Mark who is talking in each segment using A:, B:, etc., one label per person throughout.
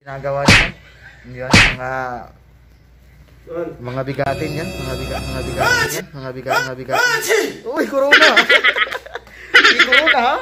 A: Ginagawa niya. Yan, mga bigatin yan. Mga bigatin. Uy, corona! May corona, ha?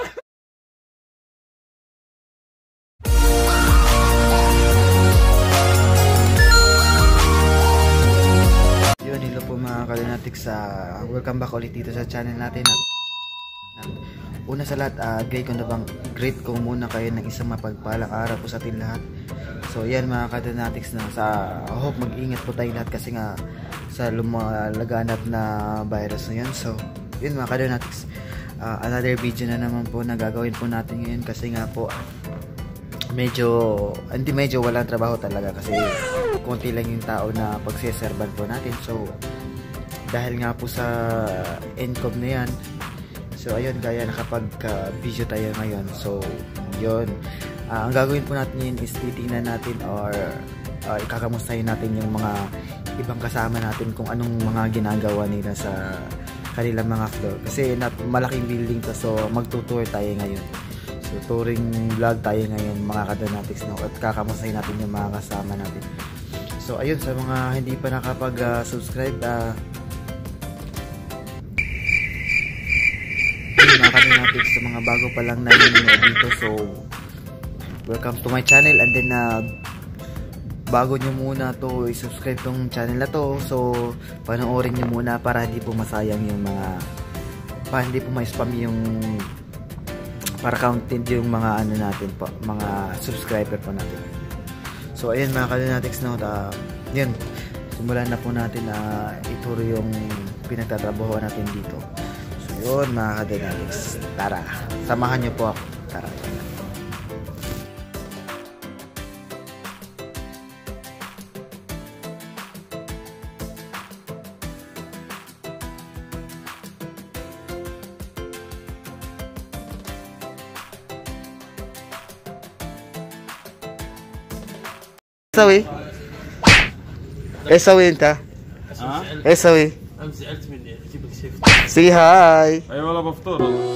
A: Yun, hello po mga Kalunatics. Welcome back ulit dito sa channel natin. Una sa lahat, great ko muna kayo ng isang mapagpalang araw po sa atin lahat. So yan mga Kalunatics, hope mag-ingat po tayo lahat kasi nga sa lumalaganap na virus na yan. So yun mga Kalunatics, another video na naman po na gagawin po natin ngayon kasi nga po medyo walang trabaho talaga kasi konti lang yung tao na pagsiserban po natin. So dahil nga po sa income na yan, so ayun, kaya nakapag-video tayo ngayon. So yun, ang gagawin po natin yun is titingnan natin or ikakamustahin natin yung mga ibang kasama natin kung anong mga ginagawa nila sa kanilang mga floor kasi malaking building to. So magtutour tayo ngayon. So touring vlog tayo ngayon mga Kalunatics, no? At kakamustahin natin yung mga kasama natin. So ayun, sa mga hindi pa nakapag-subscribe, mga Kalunatics, sa mga bago pa lang nanonood dito, so welcome to my channel. And then bago nyo muna to i-subscribe tong channel na to, so panoorin nyo muna para hindi po masayang yung hindi po ma-spam yung para counted yung mga natin po, mga subscriber po natin. So ayun mga Kalunatics, no, yun, simulan na po natin na ituro yung pinagtatrabahuan natin dito. So yun mga Kalunatics, tara, samahan nyo po ako. Tara. سوي ايش سوي انت؟ ايش سوي؟
B: امس زعلت مني اجيب لك شيف.
A: سي هاي.
B: اي والله بفطور.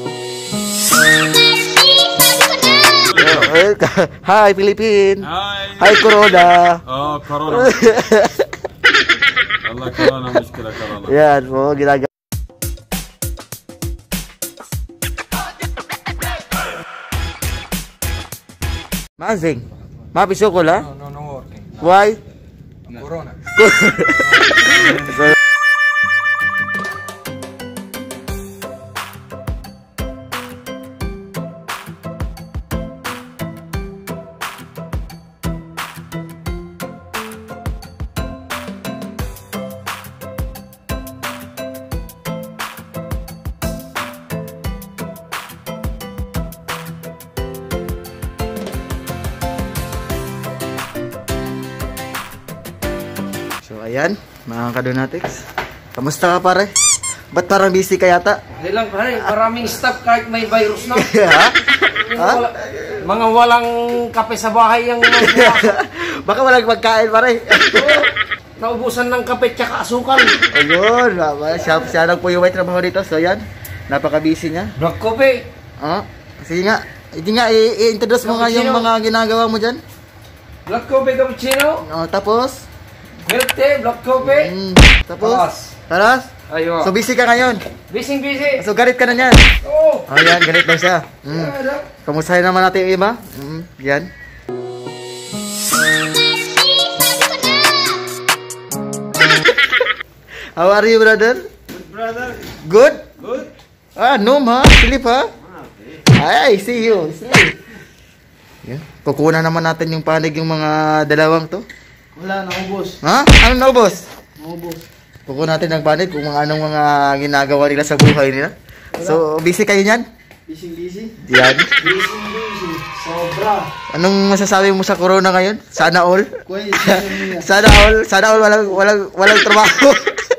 A: هاي فilipiin.
B: هاي
A: كورونا.
B: كورونا. والله كورونا مشكلة كورونا.
A: Yan po, ginagawa. Mazing, mapisok ko la?
B: No working.
A: Why?
B: Corona.
A: So ayan, mga Kalunatics, kamusta ka pare? Ba't parang busy ka yata?
C: Hindi lang pare, maraming staff kahit may virus na.
A: Ha?
C: Mga walang kape sa bahay yung
A: Baka walang magkain pare.
C: naubusan ng kape tsaka asukal.
A: Ayun, siya lang po yung may trabaho dito. So yan, napaka-busy niya.
C: Black coffee.
A: Sige nga, hindi nga i-introduce mo nga yung mga ginagawa mo dyan.
C: Black coffee cappuccino.
A: Tapos?
C: Milk tea, black coffee.
A: Tapos? Taras?
C: Ayun.
A: So busy ka ngayon?
C: Busy.
A: So galit ka na niyan?
C: Oo.
A: Ayan, galit daw siya. Kamustahin naman natin yung iba. Yan. How are you, brother?
B: Good brother.
A: Good?
B: Good.
A: No ma, sleep ha? Ay, see you. Sleep. Yan. Kukunan naman natin yung panig yung mga dalawang to.
C: Wala, naubos.
A: Ha? Anong naubos?
C: Naubos.
A: Kukunan natin ng panig kung anong mga ginagawa nila sa buhay nila. So, busy kayo niyan?
C: Busy.
A: Yan.
C: Busy. Sobra.
A: Anong masasabi mo sa corona ngayon? Sana all?
C: Sana
A: Sana all walang trabaho.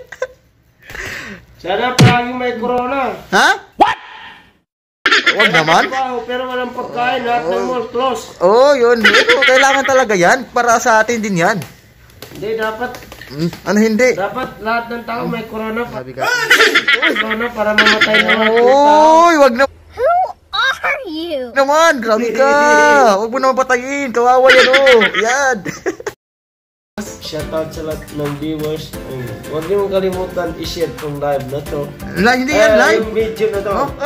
C: Sana palaging may corona.
A: Ha? What? Wag naman.
C: Pero walang pagkain, lahat ng mall close.
A: Yun. Kailangan talaga yan. Para sa atin din yan.
C: Hindi, dapat
A: Ano hindi?
C: dapat lahat ng tao may corona.
A: Sabi ka.
C: Corona para mamatay na lahat ng tao.
A: Uy, wag na.
D: are you?
A: Naman, grabe ka. Huwag mo naman patayin. Kawawa yan oh. Yan.
C: Shoutout sa lahat ng viewers. Huwag niyo kalimutan i-share tong live na to.
A: Hindi yan, live.
C: Yung video na to.
A: Oh.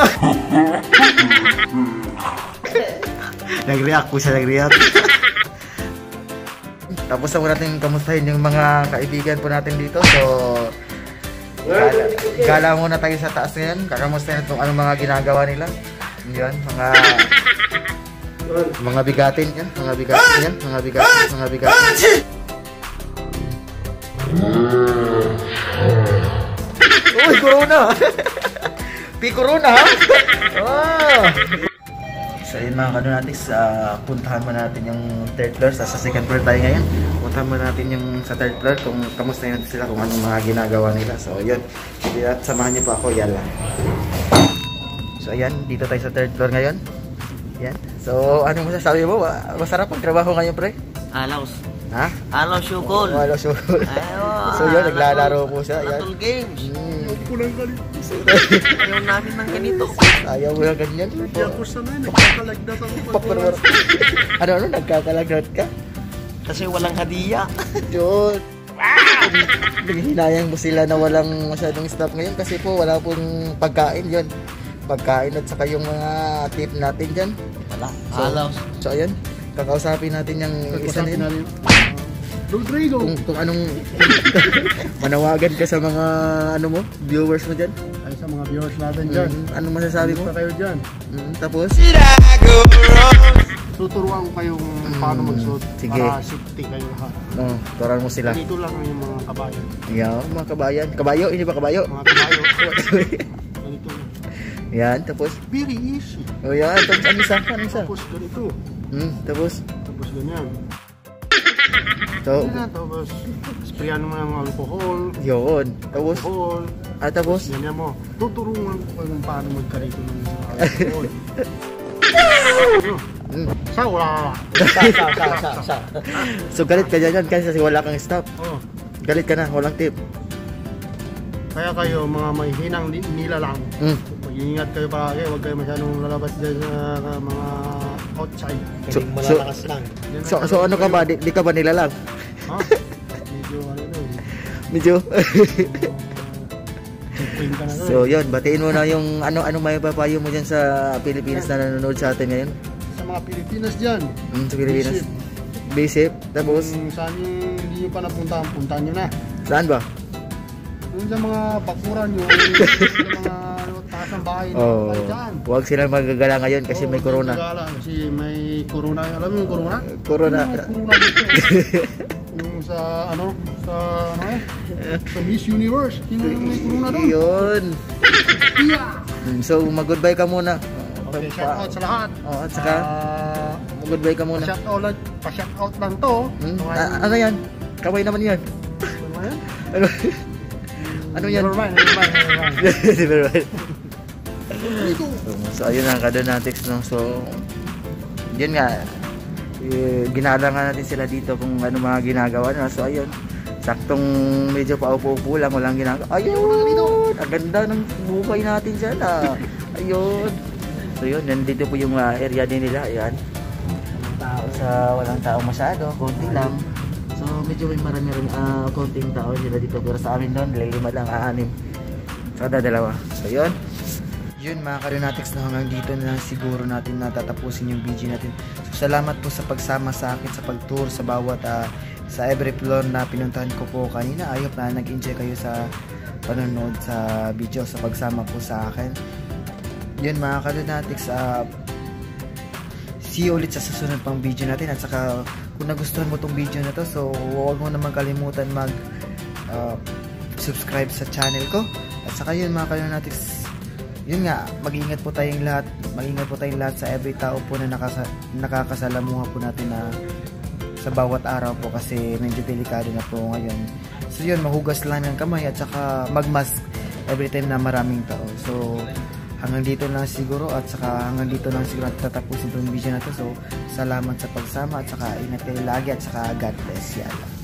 A: Nag-react po siya, nag-react. Tapos na po natin kamustahin yung mga kaibigan po natin dito. So, gala muna tayo sa taas ngayon. Kakamustahin kung anong mga ginagawa nila. Yan, mga bigatin yan. Mga bigatin yan. Mga bigatin. Mga bigatin. Uy, corona! Corona ha? Oh. So yun mga kanonatics, puntahan mo natin yung third floor. Sa second floor tayo ngayon. Puntahan mo natin yung sa third floor kung kamusta yun sila, kung anong mga ginagawa nila. So yun, at samahan niyo pa ako, yala. So ayan, dito tayo sa third floor ngayon. Yan. So anong masasabi mo? Masarap ang trabaho ngayon, pre?
E: Alaws.
A: Ha?
E: Alaws syukol.
A: Wala syukol. So yun, naglalaro po siya.
E: Battle games.
B: Pulang galit.
E: Ayaw namin ng ganito.
A: Ayaw mo lang ganyan.
B: Hindi ako sanay, nagkakalagdat ako.
A: Ano, nagkakalagdat ka?
E: Kasi walang hadiya.
A: Yun. Hinayang mo sila na walang masyadong staff ngayon kasi po wala pong pagkain yun. Pagkain at saka yung mga tip natin dyan.
E: Wala.
A: So,
E: Alaws.
A: So ayun, kakausapin natin yung isa na yun.
B: Rodrigo!
A: Kung anong manawagan ka sa mga ano mo, viewers mo dyan.
B: Ay sa mga viewers natin dyan.
A: Anong masasabi mo?
B: Basta kayo dyan.
A: Tapos?
B: Tuturuan ko kayong paano magsuot
A: sige.
B: para safety kayo lahat.
A: Turuan mo sila.
B: Dito lang yung mga kabayan.
A: Yeah, mga kabayan. Kabayo, hindi ba kabayo?
B: Mga kabayo. Ganito lang.
A: Yan, tapos?
B: Very easy.
A: Oh yan, tapos ano isa? Ano isa?
B: Tapos ganito.
A: Tapos?
B: Tapos ganyan.
A: So,
B: Ganyan, tapos sprayan mo ng alcohol.
A: yun. Tapos?
B: Alcohol.
A: Tapos?
B: Ganyan mo. Tuturuan ko kayo kung paano magkarito ng alcohol. Sa wala.
E: Sa.
A: So galit ka dyan kasi wala kang staff.
B: Oh.
A: Galit ka na, walang tip.
B: Kaya kayo mga may hinang nila lang. Mag-iingat kayo palagi, huwag kayo masyadong lalabas dyan sa mga outside.
E: Malalakas lang.
A: So ano ka ba? Di ka ba nilalang?
B: Ha? Medyo ano yun.
A: Medyo.
B: Checkpoint ka na doon.
A: So yun, batiin mo na yung ano may papayo mo dyan sa Pilipinas na nanonood sa atin ngayon.
B: Sa mga Pilipinas dyan.
A: Sa Pilipinas. Basic. Tapos?
B: Kung saan yung hindi nyo pa napuntahan, puntahan nyo na.
A: Saan ba?
B: Yung sa mga bakuran nyo, sa mga taas ng bahay na kayo dyan.
A: Huwag silang magagala ngayon kasi may corona.
B: Kasi may corona. Alam mo yung corona?
A: Corona.
B: May corona dito. Yung sa ano? Sa Miss Universe. Sino yung may corona doon?
A: Yun.
B: Yeah.
A: So mag-goodbye ka muna.
B: Okay, shout out sa lahat.
A: At saka mag-goodbye ka muna.
B: Pa-shout out lang to.
A: Ano yan? Kamay naman yan.
B: Ano yan?
A: Ano yan?
B: Never mind.
A: So ayun ang Kadonatics, no? So yun nga, ginalangan natin sila dito kung ano mga ginagawa na. So ayun, saktong medyo paupo-upo lang, walang ginagawa. Ayun, ang ganda ng buhay natin dyan. Ayun. So yun, nandito po yung area din nila. Ayan, walang tao masyado, konti lang. So medyo may marami rin konting tao nila dito, pero sa amin doon 5 lang, 6 kada dalawa. So yun mga Kadonatics, na hanggang dito na siguro natin natatapusin yung video natin. So salamat po sa pagsama sa akin sa pag-tour sa bawat sa every floor na pinuntahan ko po kanina. I hope na nag-enjoy kayo sa panonood sa video, sa pagsama po sa akin. Yun mga Kadonatics, see you ulit sa susunod pang video natin. At saka kung nagustuhan mo tong video na to, so huwag mo naman kalimutan mag subscribe sa channel ko. At saka yun mga Kadonatics, yun nga, mag-ingat po tayong lahat. Mag-ingat po tayong lahat sa every tao po na nakakasalamuha po natin na sa bawat araw po, kasi medyo delikado na po ngayon. So yun, mahugas lang ng kamay at saka mag-mask every time na maraming tao. So hanggang dito lang siguro, at saka hanggang dito lang siguro tatapusin itong video na to. So salamat sa pagsama, at saka ingat kayo lagi, at saka God bless. Yan.